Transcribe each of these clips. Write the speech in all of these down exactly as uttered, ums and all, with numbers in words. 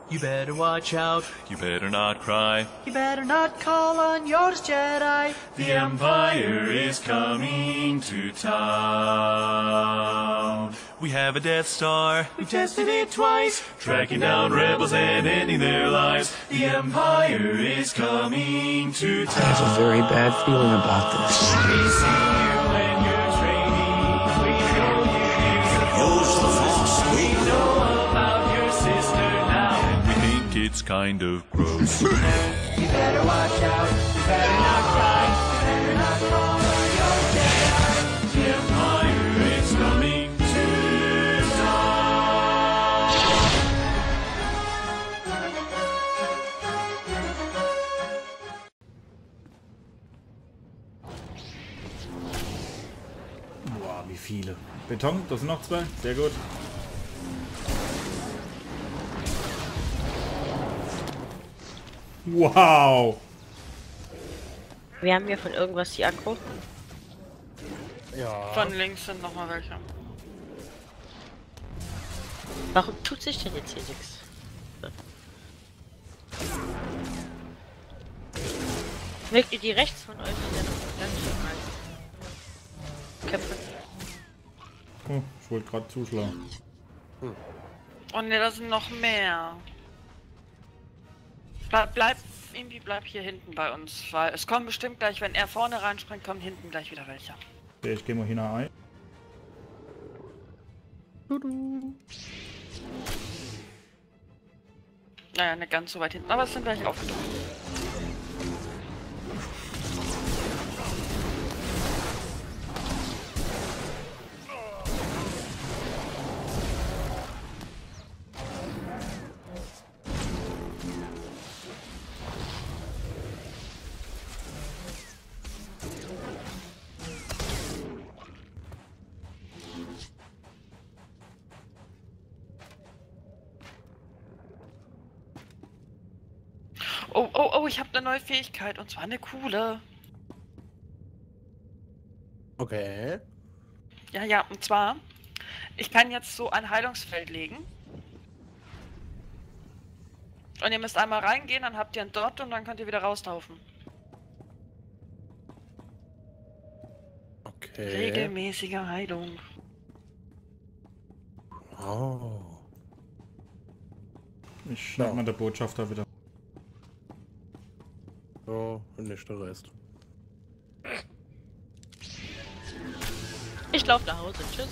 You better watch out. You better not cry. You better not call on your Jedi. The Empire is coming to town. We have a Death Star. We've tested it twice. Tracking down rebels and ending their lives. The Empire is coming to town. I have a very bad feeling about this. We see you when you're training. We know you use the Force. We know about your sister now. And we think it's kind of gross. You better watch out. You better not cry. You better not call on your Jedi. The Empire is coming to town. Boah, wie viele. Beton, das sind noch zwei. Sehr gut. Wow. Wir haben hier von irgendwas die Akku. Ja. Von links sind noch mal welche. Warum tut sich denn jetzt hier nichts? Wirkt ihr die rechts von euch sind ja noch ganz schön heiß. Köpfe. Oh, ich wollte gerade zuschlagen. Oh ne, da sind noch mehr. Bleib, bleib, irgendwie bleib hier hinten bei uns, weil es kommen bestimmt gleich, wenn er vorne reinspringt, kommen hinten gleich wieder welche. Okay, ich gehe mal hinein. Naja, nicht ganz so weit hinten, aber es sind gleich aufgetaucht. Oh, oh, oh, ich habe eine neue Fähigkeit und zwar eine coole. Okay. Ja, ja, und zwar, ich kann jetzt so ein Heilungsfeld legen. Und ihr müsst einmal reingehen, dann habt ihr einen Dot und dann könnt ihr wieder rauslaufen. Okay. Regelmäßige Heilung. Oh. Ich schnapp Ja. mal der Botschafter wieder. So, und nicht der Rest. Ich lauf nach Hause. Tschüss.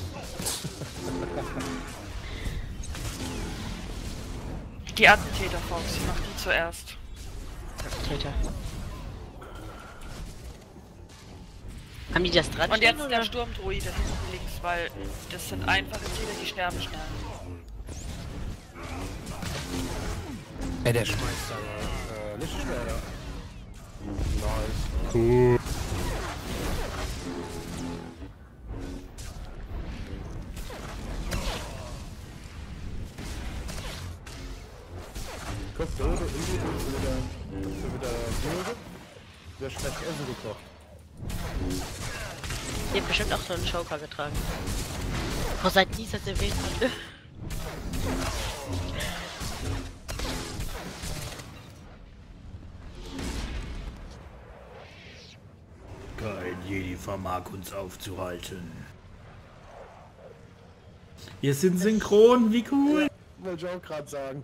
Die Attentäter, Fox, ich mach die zuerst. Attentäter. Haben die das dran Und stehen, jetzt oder? der Sturmdruide hinten links, weil das sind einfache Ziele, die sterben schnell. Ey, der schmeißt aber äh, Lichtschwerter. Nice. Cool. Guck, so, du irgendwie wieder, wieder, wieder Gemüse. Wieder schlecht Essen gekocht. Die hat bestimmt auch so einen Joker getragen. Oh, seit dieser erwähnt wurde. Kein Jedi vermag uns aufzuhalten. Wir sind synchron, wie cool. Wollte ich auch gerade sagen.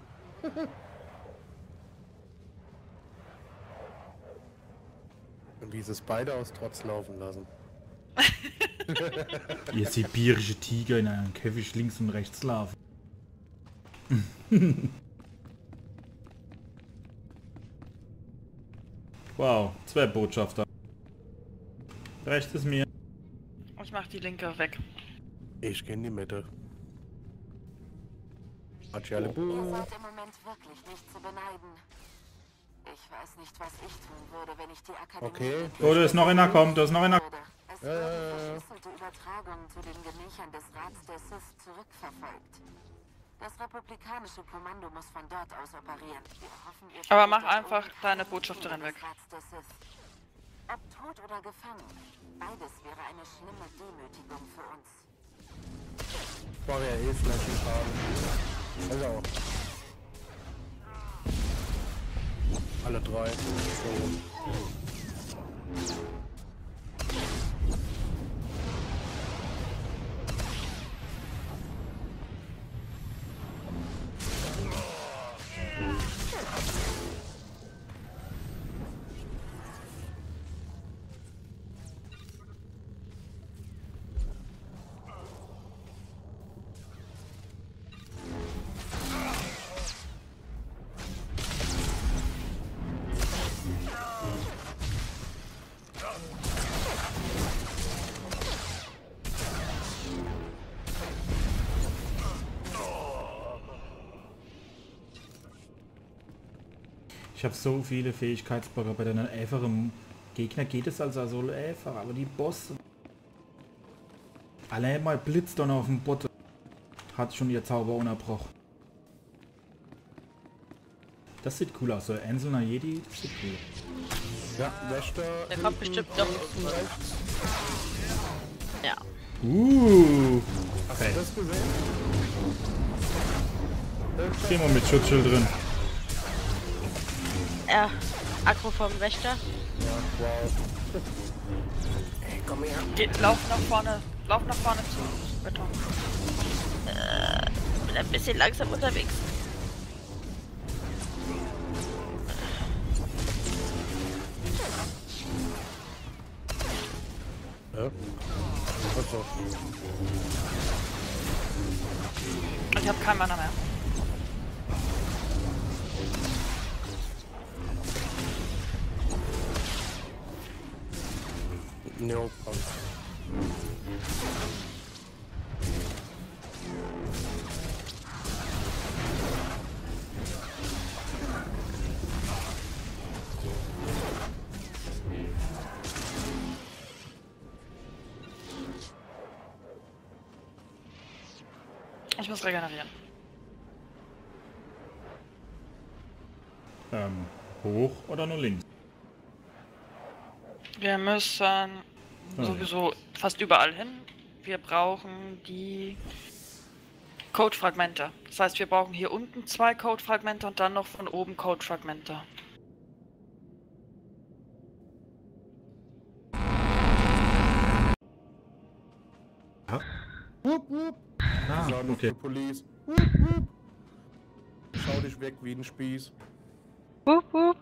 Und wie sie es beide aus Trotz laufen lassen. Ihr sibirische Tiger in einem Käfig links und rechts laufen. Wow, zwei Botschafter. Rechts ist mir. Ich mach die linke weg. Ich geh in die Mitte. Hatschi alle Ihr Buh. seid im Moment wirklich nicht zu beneiden. Ich weiß nicht, was ich tun würde, wenn ich die Akademie... Okay. Oh, da ist noch einer, kommt, da ist noch einer. würde. Es Ja, ja, wurden ja, ja. verschlüsselte Übertragungen zu den Gemächern des Rats der Sith zurückverfolgt. Das republikanische Kommando muss von dort aus operieren. Wir hoffen, ihr Aber findet mach das einfach ohne deine keine Botschafterin Mitglieder weg. des Rats der Sith. Ob tot oder gefangen, beides wäre eine schlimme Demütigung für uns. War ja eh Flaschen fahren. Also. Alle drei. So. Ich habe so viele Fähigkeitsblöcke. Bei den einfachen Gegner geht es also so einfach, aber die Bosse... Allein mal Blitzdonner auf dem Botte hat schon ihr Zauber unterbrochen. Das sieht cool aus, so ein einzelner Jedi, das sieht cool. Ja, Wächter. Der kommt bestimmt noch. Ja. Uh, Hast du das gesehen? stehen wir mit Schutzschild drin. Ja, Akku vom Wächter. Ja, wow. Geht, lauf nach vorne. Lauf nach vorne zu Beton. Äh, bin ein bisschen langsam unterwegs. Ja. Also. Ich hab keinen Mana mehr. No problem. Ich muss regenerieren. Ähm, hoch oder nur links? Wir müssen sowieso fast überall hin. Wir brauchen die Codefragmente. Das heißt, wir brauchen hier unten zwei Codefragmente und dann noch von oben Codefragmente. Wupp, wupp. Ah, Sonne okay. für Police. Wupp, wupp. Schau dich weg wie ein Spieß. Wup, wup.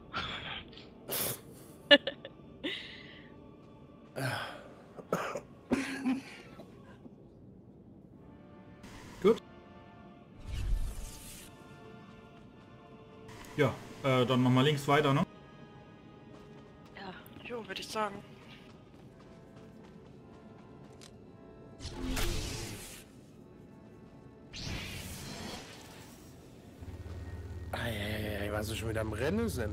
Gut. Ja, äh, dann machen wir links weiter, ne? Ja, jo, würde ich sagen. Eieiei, was ist schon wieder am Rennen sind?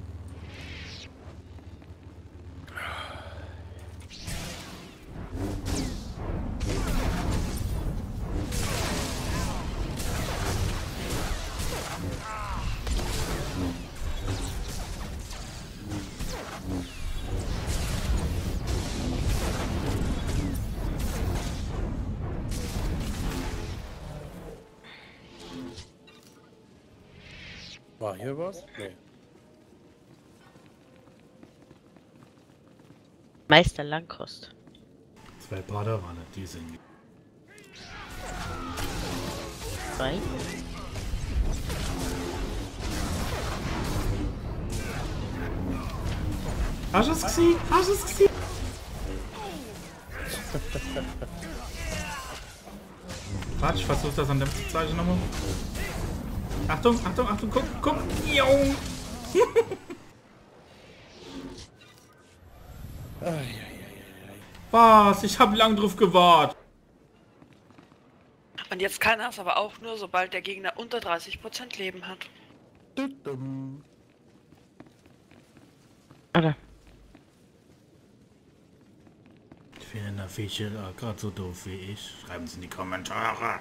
War hier was? Nee. Meister Langkost. Zwei Padawane, die sind... Zwei. Hast du es gesehen? Hast du es gesehen? Warte, ich versuche das an dem Zeichen nochmal. Achtung, Achtung, Achtung, guck, guck. Jo. Was? Ich hab lang drauf gewartet. Und jetzt kann er es aber auch nur, sobald der Gegner unter dreißig Prozent Leben hat. Tudum. Okay. Finden der Fische da gerade so doof wie ich? Schreiben Sie in die Kommentare.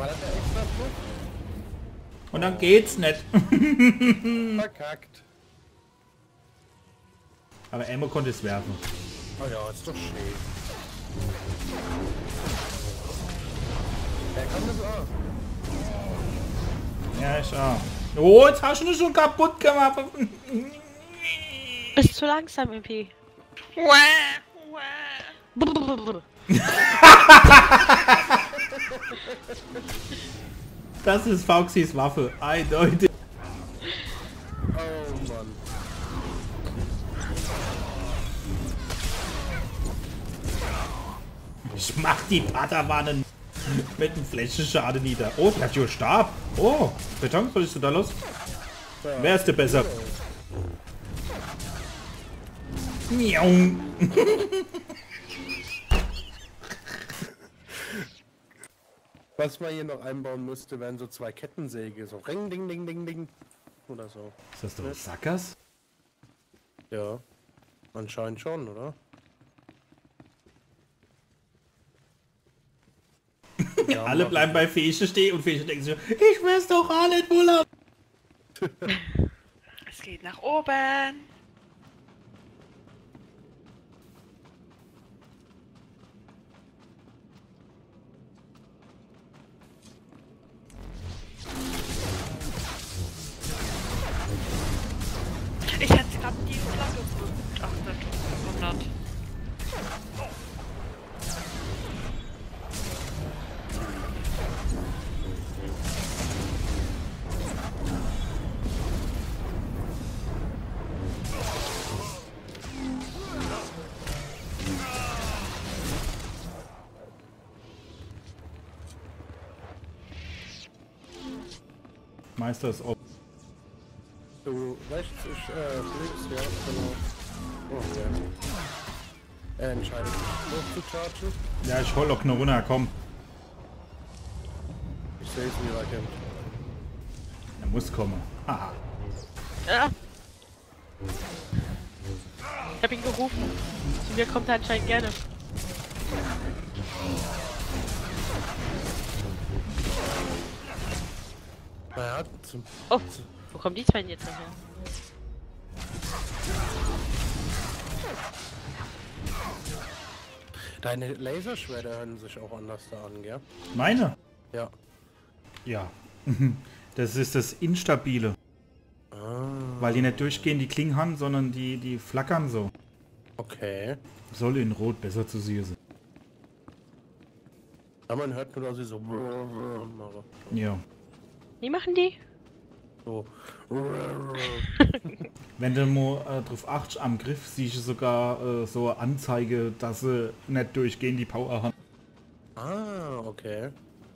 War das der extra Fluch? Und dann geht's nicht. Verkackt. Aber Emma konnte es werfen. Oh ja, ist doch schön. Wer kann das auch? Ja, ich auch. Oh, jetzt hast du mich schon kaputt gemacht. Bist zu langsam, M P. Das ist Foxys Waffe. Eindeutig. Oh Mann. Ich mach die Padawanen mit einem Flächenschaden nieder. Oh, der hat ja Stab. Oh, Beton, was ist da los? Ja. Wer ist der besser? Miau. Was man hier noch einbauen müsste, wären so zwei Kettensäge. So ring, ding, ding, ding, ding. Oder so. Ist das doch Sackers? Ja. Anscheinend schon, oder? Ja, Alle mach bleiben ich. bei Fesche stehen und Fesche denken sich, ich weiß doch alle Buller. Es geht nach oben. Ich hatte gerade die Flagge begutachtet und bewundert. Meister ist oben. Du rechts, ich äh, links, ja, genau. Oh, ja. Er entscheidet sich hoch zu chargen. Ja, ich hol auch nur runter, komm. Ich sehe es, wie er kennt. Er muss kommen. Haha. Ja. Ich hab ihn gerufen. Zu mir kommt er anscheinend gerne. Naja, zum Oh, wo kommen die zwei denn jetzt noch her? Deine Laserschwerter hören sich auch anders da an, gell? Meine? Ja. Ja. Das ist das Instabile. Ah, Weil die nicht durchgehen, die Klingen haben, sondern die, die flackern so. okay. Soll in Rot besser zu sehen sein. Ja, man hört nur, dass sie so... machen. Ja. Wie machen die? So. Wenn du mal äh, drauf achtest, am Griff siehst du sogar äh, so eine Anzeige, dass sie nicht durchgehen, die Power haben. Ah, okay.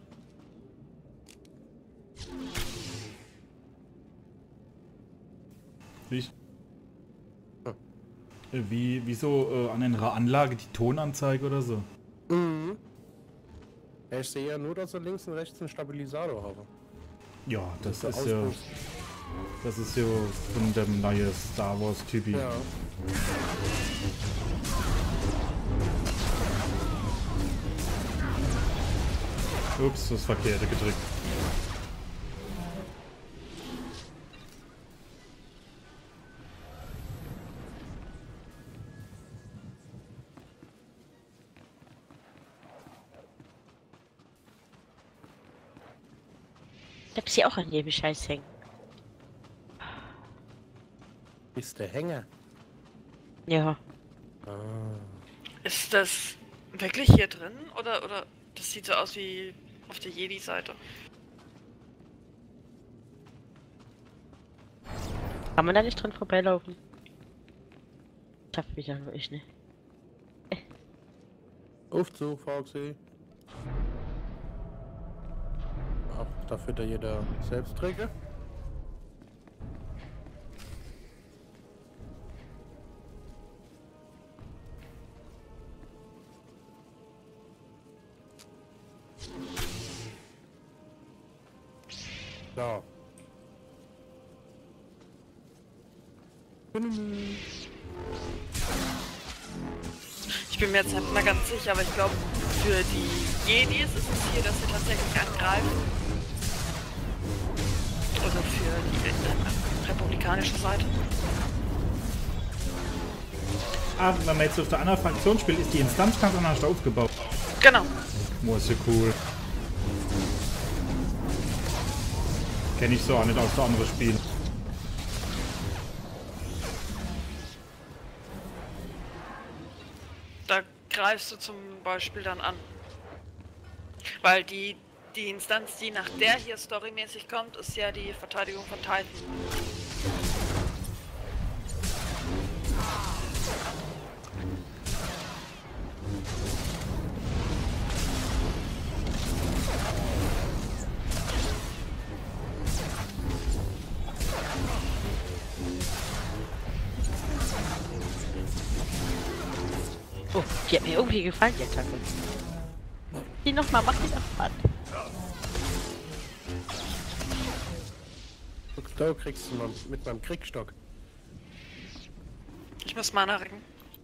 Siehst? Hm. Äh, Wie, wie so äh, an einer Anlage die Tonanzeige oder so. Mhm. Ja, ich sehe ja nur, dass er links und rechts einen Stabilisator habe. Ja, das Der ist ja, Ausbruch. das ist ja von dem neuen Star Wars Typi. Ja. Ups, das Verkehrte gedrückt. Ich hab sie auch an jedem Scheiß hängen. Ist der Hänger. Ja. Ah. Ist das wirklich hier drin? Oder, oder das sieht so aus wie auf der Jedi-Seite? Kann man da nicht dran vorbeilaufen? Schafft mich ja nur ich, ne? Aufzug, Foxy. Ach, da wird ja jeder selbst träge. So. Ich bin mir jetzt nicht mehr ganz sicher, aber ich glaube, für die Jedis ist es hier, dass sie tatsächlich angreifen. Also für die äh, republikanische Seite. Ah, wenn man jetzt auf der anderen Fraktion spielt, ist die Instanz ganz anders aufgebaut. Genau. Oh, ist ja cool. Kenne ich so auch nicht aus der anderen Spielen. Da greifst du zum Beispiel dann an. Weil die, die Instanz, die nach der hier storymäßig kommt, ist ja die Verteidigung von Titan. Oh, die hat mir irgendwie gefallen, die Attacke. Die nochmal, mach die nochmal. Da kriegst du mal mit meinem Kriegsstock. Ich muss Mana recken.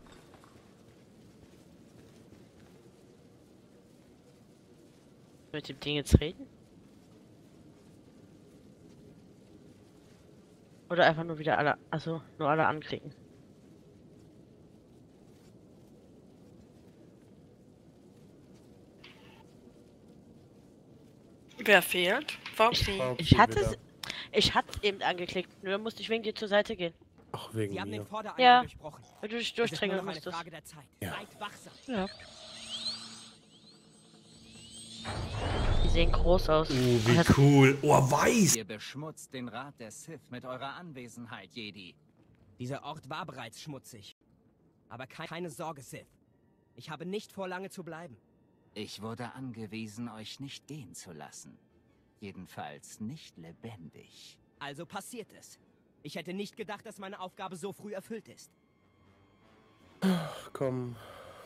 Mit dem Ding jetzt reden? Oder einfach nur wieder alle, also nur alle anklicken. Wer fehlt? Foxy. Ich hatte es, ich hatte es eben angeklickt, nur musste ich wegen dir zur Seite gehen. Ach, wegen Sie haben mir. den Vordereingang Ja, durchbrochen. weil du dich Es ist nur durchdrängeln noch eine musstest. Frage der Zeit. Ja. Seid wachsam. Ja. Die sehen groß aus. Oh, wie cool. Oh, weiß. Ihr beschmutzt den Rat der Sith mit eurer Anwesenheit, Jedi. Dieser Ort war bereits schmutzig. Aber ke keine Sorge, Sith. Ich habe nicht vor, lange zu bleiben. Ich wurde angewiesen, euch nicht gehen zu lassen. Jedenfalls nicht lebendig. Also passiert es. Ich hätte nicht gedacht, dass meine Aufgabe so früh erfüllt ist. Ach, komm.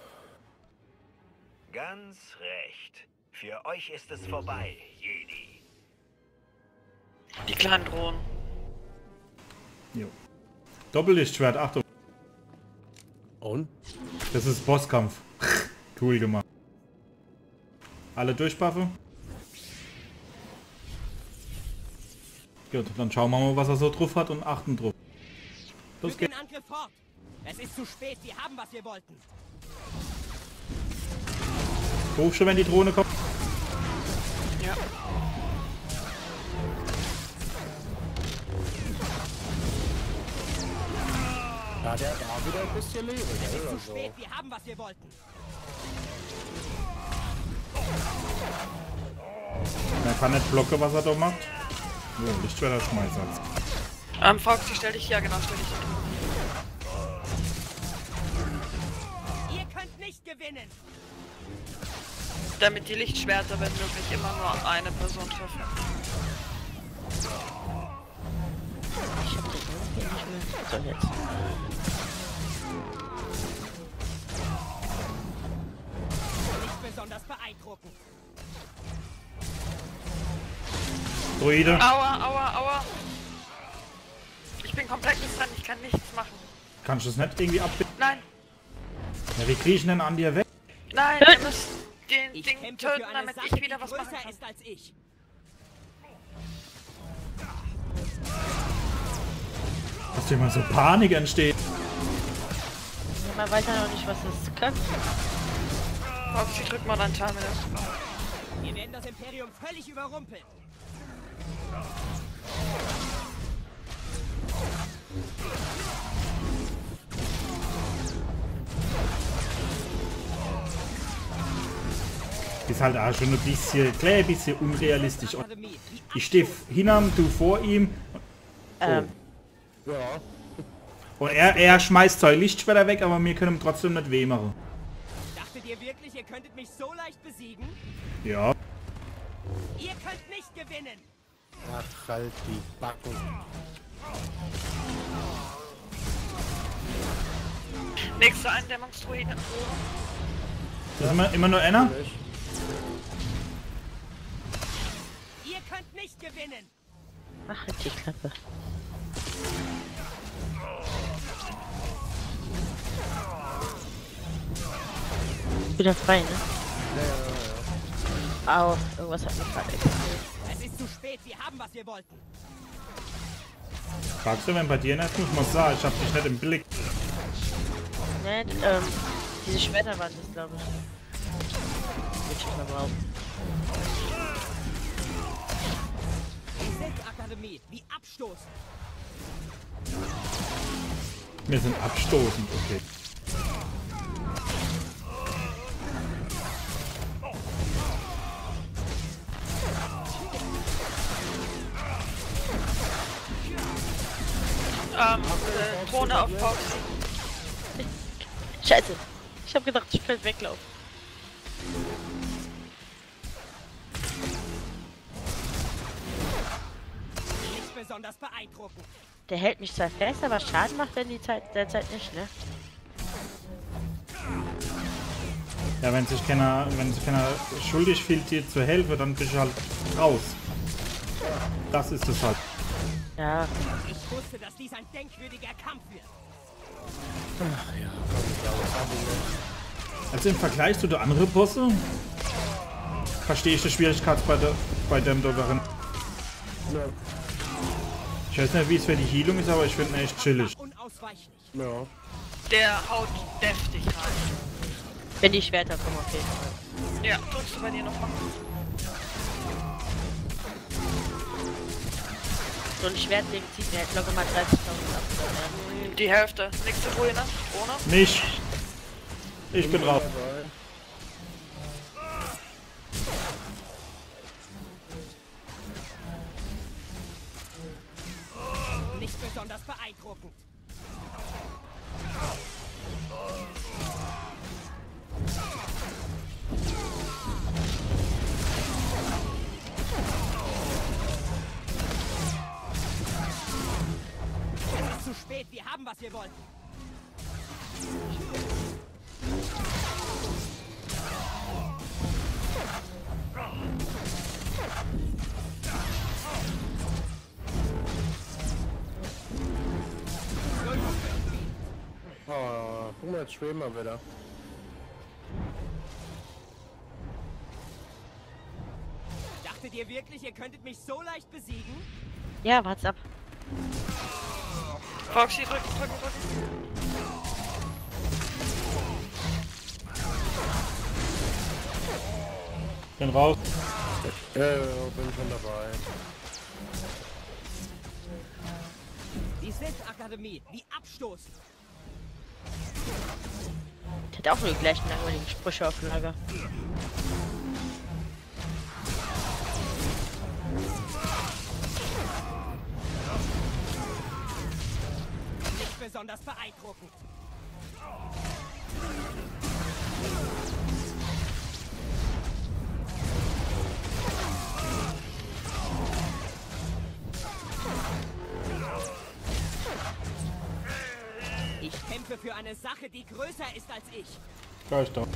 Ganz recht. Für euch ist es vorbei, Jedi. Die kleinen Drohnen. Jo. Doppellichtschwert, Achtung. Und? Das ist Bosskampf. Cool gemacht. Alle durchbuffen. Gut, dann schauen wir mal, was er so drauf hat und achten drauf. Los Führt geht's. den Angriff fort. Es ist zu spät. Wir haben, was wir wollten. Ruf schon, wenn die Drohne kommt. Ja. Ja, der war wieder ein bisschen Leben, Es gell? ist zu Also. spät. Wir haben, was wir wollten. Er kann nicht blocken, was er da macht. Oh, Lichtschwerter schmeißen. Ähm, Foxy, stell dich, ja genau, stell dich. Ihr könnt nicht gewinnen. Damit die Lichtschwerter, wenn möglich, immer nur eine Person treffen. Ich hab den irgendwie nicht mehr. So, jetzt. Nicht besonders beeindruckend. Druide. Aua, aua, aua. Ich bin komplett dran, ich kann nichts machen. Kannst du das nicht irgendwie abbinden? Nein, Ja, wie krieg ich denn an dir weg? nein, wir müssen den Ich Ding kämpfe töten, für eine damit Sache, ich die wieder was machen größer kann. ist als ich. Dass dir mal so Panik entsteht. Man weiß ja noch nicht, was das kann. Foxy, drück mal dein Terminal. Wir werden das Imperium völlig überrumpeln. Ist halt auch schon ein bisschen, klein bisschen unrealistisch. Und ich stehe hinterm, du vor ihm. Ähm, Ja. Und er, er schmeißt zwei Lichtschwerter weg, aber wir können ihm trotzdem nicht weh machen. Dachtet ihr wirklich, ihr könntet mich so leicht besiegen? Ja. Ihr könnt nicht gewinnen. Ach, halt die Backen. Nächste Eindämmungsdruide. Das ist immer, immer nur einer? Ihr könnt nicht gewinnen. ach, halt die Klappe. Wieder frei, ne? Ja, ja, ja. Au, irgendwas hat mich gerade explodiert. Es ist zu spät, wir haben, was wir wollten. Fragst du, wenn bei dir nicht, muss man sagen, ich hab dich nicht im Blick. Ne, ähm, diese Schwerter waren das, glaube ich. Würde ich mal behaupten. Die Sith-Akademie, wie abstoßen. Wir sind abstoßend, okay. Ähm, äh, Drohne auf Foxy. Scheiße. Ich habe gedacht, ich könnte weglaufen. Nicht besonders beeindruckend. Der hält mich zwar fest, aber Schaden macht er die Zeit derzeit nicht, ne? Ja, wenn sich keiner, wenn sich keiner schuldig fühlt, dir zu helfen, dann bist du halt raus. Das ist es halt. Ja. Ich wusste, dass dies ein denkwürdiger Kampf wird. Ach ja, komm, ich glaube, das hab ich nicht. Also im Vergleich zu den anderen Bosse verstehe ich die Schwierigkeit bei, der, bei dem da darin. Ja. Ich weiß nicht, wie es für die Heilung ist, aber ich finde ihn echt chillig. Unausweichlich. Ja. Der haut deftig rein. Wenn die Schwerter kommen, auf jeden Fall. Ja, drückst du bei dir nochmal. So ein Schwertding zieht mir jetzt locker mal dreißigtausend ab. Ja. Die Hälfte. Nächste Ruine. Ohne? Nicht. Ich bin raus. Nicht besonders beeindruckend. Es ist zu spät, wir haben, was wir wollten. Oh, guck mal, jetzt schweben wir wieder. Dachtet ihr wirklich, ihr könntet mich so leicht besiegen? Ja, wart's ab. Foxy, drücken, drücken, drücken. Bin raus. Ja, ja, bin schon dabei. Die Sith-Akademie, wie abstoßen. Der hat auch nur die gleichen langweiligen Sprüche auf Lager. Nicht besonders beeindruckend. Ich kämpfe für eine Sache, die größer ist als ich. Gleich doch.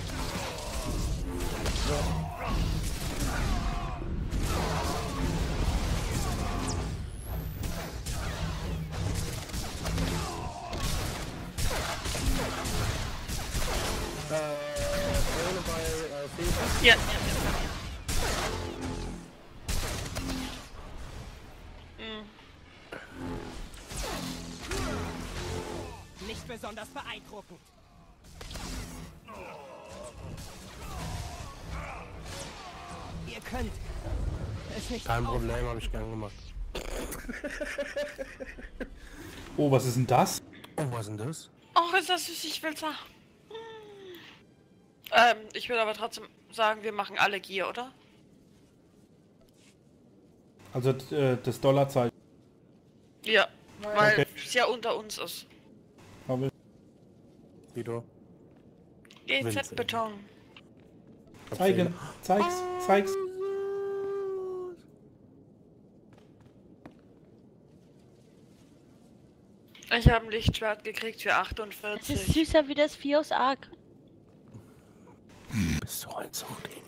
Äh, ohne bei äh, Fähigkeit. Ja, ja, ja. Mhm. Nicht besonders beeindruckend. Ihr könnt es nicht. Kein aufhalten. Problem, habe ich gern gemacht. Oh, was ist denn das? Oh, was ist denn das? Oh, ist das süß, ich will's sagen. Ähm, ich will aber trotzdem sagen, wir machen alle Gier, oder? Also äh, das Dollarzeichen. Ja, weil Okay. es ja unter uns ist. Habe ich. Guido. G Will's Z-Beton. Zeigen. Zeig's. Zeig's. Ich habe ein Lichtschwert gekriegt für Das achtundvierzig. ist süßer wie das Vieh aus Ark. Bist du halt so Ding.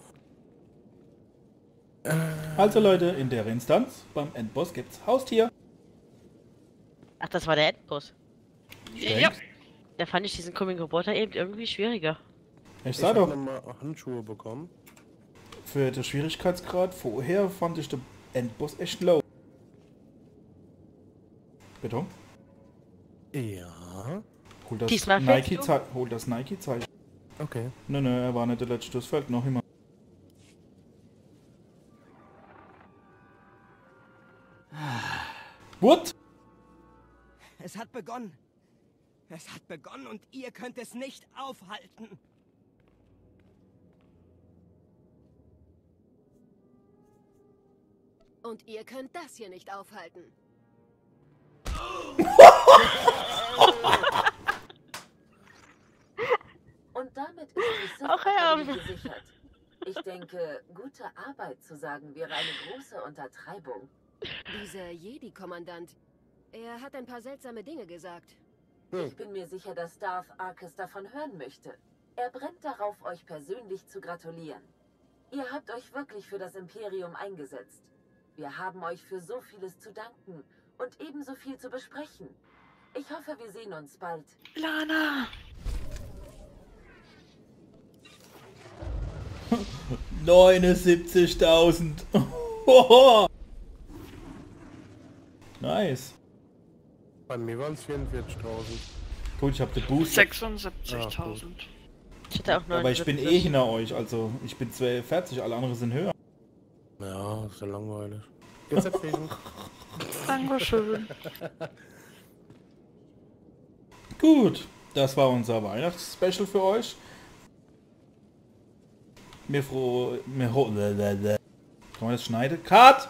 Also Leute, in der Instanz beim Endboss gibt's Haustier. Ach, das war der Endboss. Ja, Da fand ich diesen komischen Roboter eben irgendwie schwieriger. Ich sag hab doch, noch mal Handschuhe bekommen. für den Schwierigkeitsgrad vorher fand ich den Endboss echt low. Bitte? Ja. Hol das Diesmal fällst Nike du? Zei- hol das Nike Zeichen. Okay. Nö, nö, er war nicht der letzte, das fällt noch immer. What? Es hat begonnen. Es hat begonnen und ihr könnt es nicht aufhalten. Und ihr könnt das hier nicht aufhalten. Und damit ist die Sith Ach, ja. Akademie gesichert. Ich denke, gute Arbeit zu sagen wäre eine große Untertreibung. Dieser Jedi-Kommandant, er hat ein paar seltsame Dinge gesagt. Ich bin mir sicher, dass Darth Arcus davon hören möchte. Er brennt darauf, euch persönlich zu gratulieren. Ihr habt euch wirklich für das Imperium eingesetzt. Wir haben euch für so vieles zu danken und ebenso viel zu besprechen. Ich hoffe, wir sehen uns bald. Lana! neunundsiebzigtausend. Nice. Bei mir waren es vierundvierzigtausend. Gut, ich habe den Boost. sechsundsiebzigtausend. Ich hatte auch Aber ich bin eh hinter euch, also ich bin zweiundvierzig, alle anderen sind höher. Ja, ist ja langweilig. Jetzt erzählen. Dankeschön. Gut, das war unser Weihnachtsspecial für euch. Mir froh... Mir ho Kann man das schneiden? Cut!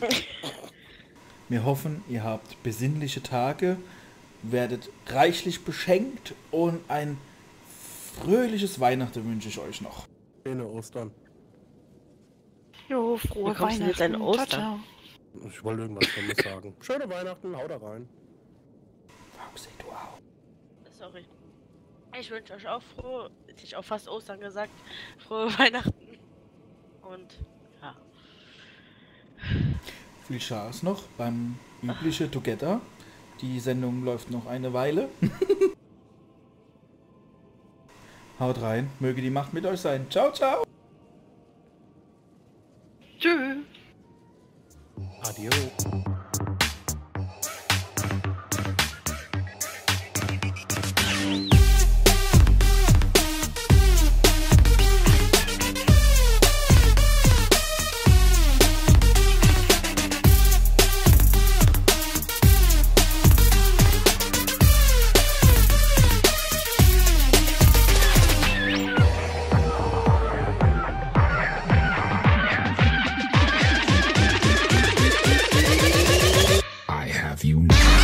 Wir hoffen, ihr habt besinnliche Tage, werdet reichlich beschenkt und ein fröhliches Weihnachten wünsche ich euch noch. Schöne Ostern. Jo, frohe Wie kommst du jetzt Weihnachten. an Ostern? Ciao, Ich wollte irgendwas Dummes sagen. Schöne Weihnachten, haut da rein. Sorry. Ich wünsche euch auch frohe, hätte ich auch fast Ostern gesagt, frohe Weihnachten. Und ja. Viel Spaß noch beim üblichen Together. Die Sendung läuft noch eine Weile. Haut rein, möge die Macht mit euch sein. Ciao, ciao. Tschüss. Adio. I have you now.